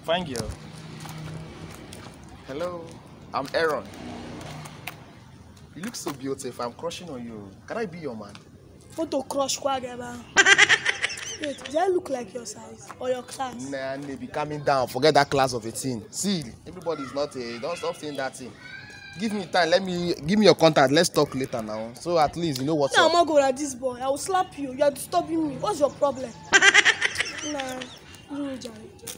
Fine girl. Hello, I'm Aaron. You look so beautiful. I'm crushing on you. Can I be your man? Want to crush Kwageba? Wait, do I look like your size or your class? Nah, be calming down. Forget that class of 18. See, everybody is not a. Don't stop saying that thing. Give me time. Give me your contact. Let's talk later now. So at least you know what's up. I'm not going like this boy. I will slap you. You are disturbing me. What's your problem? Nah, you Jerry.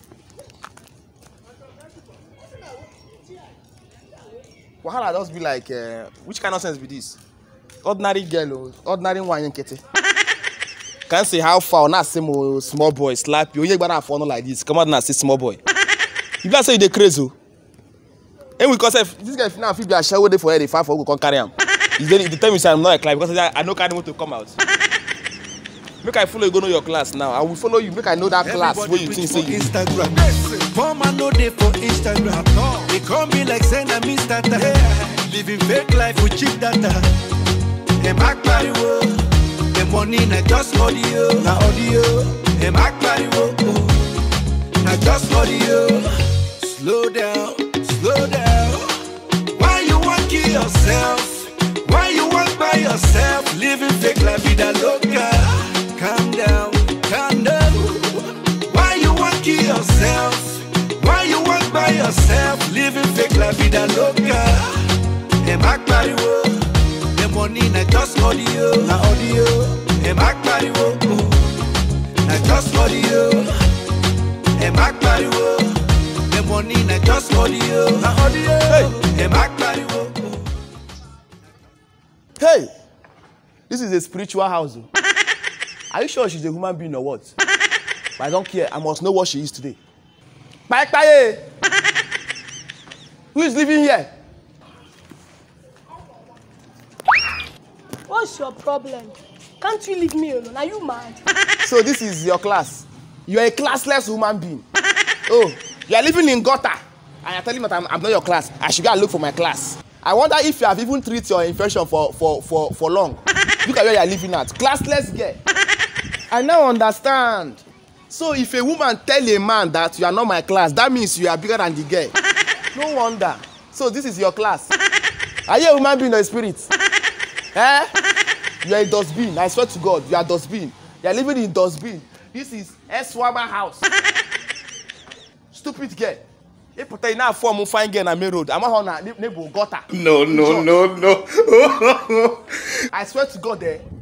Wahala just be like, which kind of sense be this? Ordinary girl, ordinary one kete. Can't say how far, not same small boy slap you. You better have fun like this. Come out and say small boy. You guys say they crazy. And because if this guy now feel be a shower for the five for go come carry him. The time you say I'm not a client because I know kind of to come out. Make I follow you go know your class now. I will follow you. Make I know that class where you think say you. Instagram. Poor man no day for Instagram. They call me like saying I'm Mr. Living fake life with cheap data. Them back party wo. The money na just audio. Na audio. Them back party wo. Na just audio. Slow down, slow down. Why you want kill yourself? Why you want by yourself? Living fake life with a loca. Calm down, calm down. Why you want kill yourself? Why you want by yourself? Living fake life with a loca. Them back party wo. The money na just audio. Na audio. Them back party wo. Na just audio. Them back party wo. The money na just audio. Na audio. Them back party wo. Hey, this is a spiritual house. Are you sure she's a human being or what? But I don't care. I must know what she is today. Bye. Who is living here? What's your problem? Can't you leave me alone? Are you mad? So this is your class. You are a classless human being. Oh, you are living in gutter. And you're telling me that I'm not your class. I should go and look for my class. I wonder if you have even treated your infection for long. Look at where you are living at. Classless girl. I now understand. So if a woman tell a man that you are not my class, that means you are bigger than the girl. No wonder. So this is your class. Are you a human being or a spirit? Eh? You are a dustbin. I swear to God, you are a dustbin. You are living in dustbin. This is Eswaba house. Stupid girl. If you tell now form fine girl na main road, I'm on a neighbor gutter. No. I swear to God,